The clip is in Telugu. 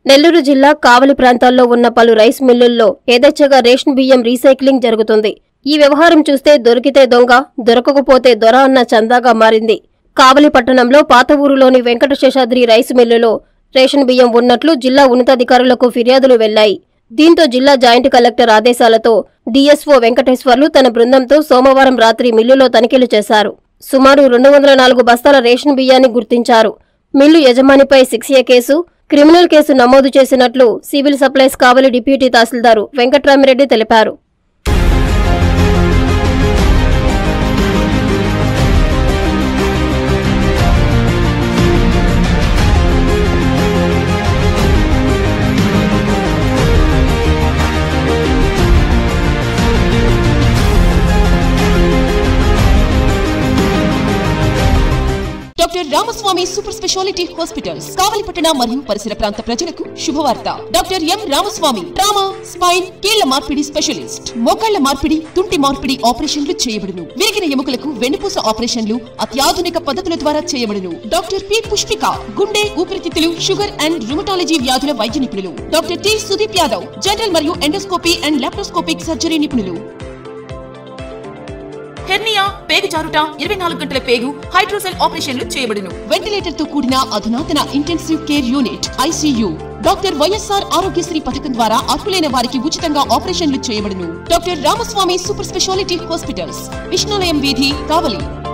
నెల్లూరు జిల్లా కావలి ప్రాంతాల్లో ఉన్న పలు రైస్ మిల్లుల్లో యథేచ్ఛగా రేషన్ బియ్యం రీసైక్లింగ్ జరుగుతుంది. ఈ వ్యవహారం చూస్తే దొరికితే దొంగ, దొరకకపోతే దొర అన్న చందాగా మారింది. కావలి పట్టణంలో పాత ఊరులోని వెంకటశేషాద్రి రైస్ మిల్లులో రేషన్ బియ్యం ఉన్నట్లు జిల్లా ఉన్నతాధికారులకు ఫిర్యాదులు వెళ్లాయి. దీంతో జిల్లా జాయింట్ కలెక్టర్ ఆదేశాలతో డీఎస్ఓ వెంకటేశ్వర్లు తన బృందంతో సోమవారం రాత్రి మిల్లులో తనిఖీలు చేశారు. సుమారు 204 బస్తాల రేషన్ బియ్యాన్ని గుర్తించారు. మిల్లు యజమానిపై 6A కేసు, క్రిమినల్ కేసు నమోదు చేసినట్లు civil supplies Kavali deputy tahsildar Venkatramireddy తెలిపారు. Doctor Ramaswamy super speciality hospitals కావలిపట్టణ మరియు పరిసర ప్రాంత ప్రజలకు శుభవార్త. Doctor M Ramaswamy trauma, spine, కీళ్ల మార్పిడి స్పెషలిస్ట్. మోకాళ్ల మార్పిడి, తుంటి మార్పిడి ఆపరేషన్లు చేయబడును. విరిగిన ఎముకలకు వెన్నుపూస ఆపరేషన్లు అత్యాధునిక పద్ధతుల ద్వారా చేయబడును. డాక్టర్ పి పుష్పిక గుండె, ఊపిరితిత్తులు, షుగర్ అండ్ రుమటాలజీ వ్యాధుల వైద్య నిపుణులు. Doctor T Sudeep Yadav general మరియు ఎండోస్కోపీ అండ్ లాప్రోస్కోపిక్ సర్జరీ నిపుణులు. హెర్నియా, పేగు జారుట, 24 గంటల పేగు, హైడ్రోసెల్ ఆపరేషన్లు చేయబడును. వెంటిలేటర్ తో కూడిన అధునాతన intensive care unit ICU. Doctor YSR Aarogyasri పథకం ద్వారా అర్హులైన వారికి ఉచితంగా ఆపరేషన్లు చేయబడును. Doctor Ramaswamy super speciality hospitals, Vishnulayam వీధి, కావలి.